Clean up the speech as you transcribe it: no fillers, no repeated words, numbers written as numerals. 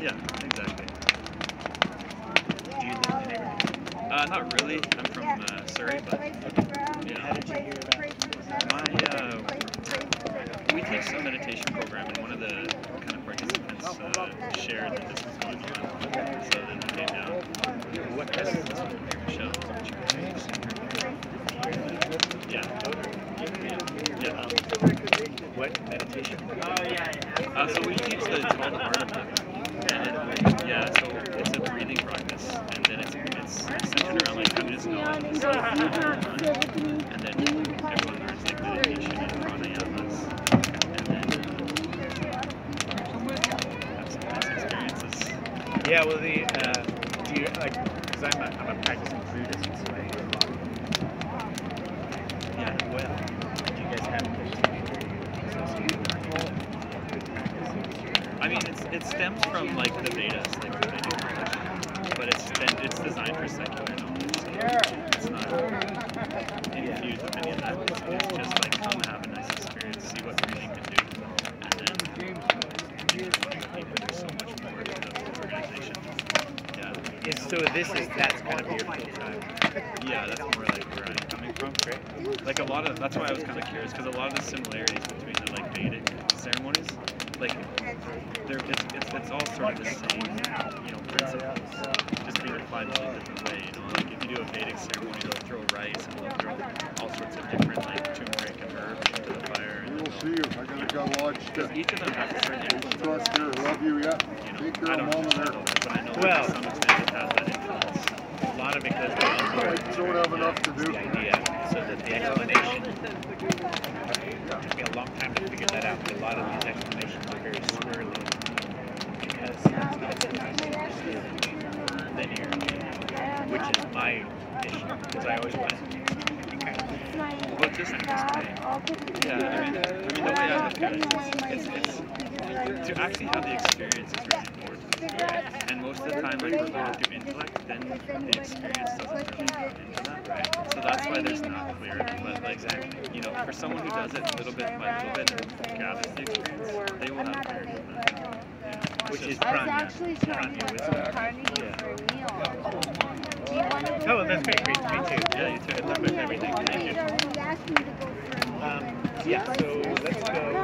Yeah, exactly. Do you live in the neighborhood? Not really. I'm from Surrey, but yeah. How did you hear about it? We teach some meditation program, and one of the kind of participants shared that this was going on, so then he came down. What kind of Michelle. Yeah. what meditation? So we teach it's called the art of living. And so it's a breathing practice, and then it's centered around like having this knowledge of self, and then everyone learns like meditation and pranayamas, and then have some nice experiences. Yeah, well, do you like? Because I'm a practicing Buddhist, so Yeah. well, do you guys have I mean, it stems from like the Vedas, like the Vedic knowledge, but it's designed for secular knowledge. So it's not infused with any of that. It's just like come have a nice experience, see what breathing can do, and then there's so much more to the organization. Yeah. So that's kind of your full time. Yeah, that's more like where I'm coming from. Great. Like that's why I was kind of curious, because a lot of the similarities between the like Vedic ceremonies, like it's all sort of the same, principles, just being applied in a different way. Like if you do a Vedic ceremony, they'll throw rice and they'll throw all sorts of different like turmeric and herbs into the fire. We'll see you. I gotta go watch Because each of them has a certain energy. Trust here. Love you. Yeah. Take care I of don't mama understand there. all that, but I know that Well, to some extent it has that influence. A lot of because they Don't have enough to do. the idea, so that the explanation it took me a long time to figure that out. But a lot of these explanations are very swirly because it's not linear, which is my issue because I always want it to be kind of Well, just yeah, I mean, the way I look at it is to actually have the experience is really important. And most of the time, like we're going through intellect, then the experience doesn't really come into that. Right. So that's why there's not clarity. But like, for someone who does it little bit by little bit and gathers the experience, they will have clarity on that. which is I was prana. actually trying to do some carnival for a meal. Do you want to go Oh, that's great. Me too. Yeah, you too. Good luck with everything. Thank you. He asked me to go for a meal. Yeah, so let's go.